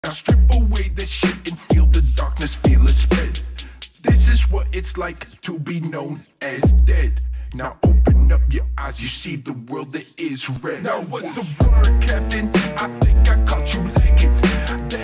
Now strip away the shit and feel the darkness, feel it spread. This is what it's like to be known as dead. Now open up your eyes, you see the world that is red. Now what's the word, Captain? I think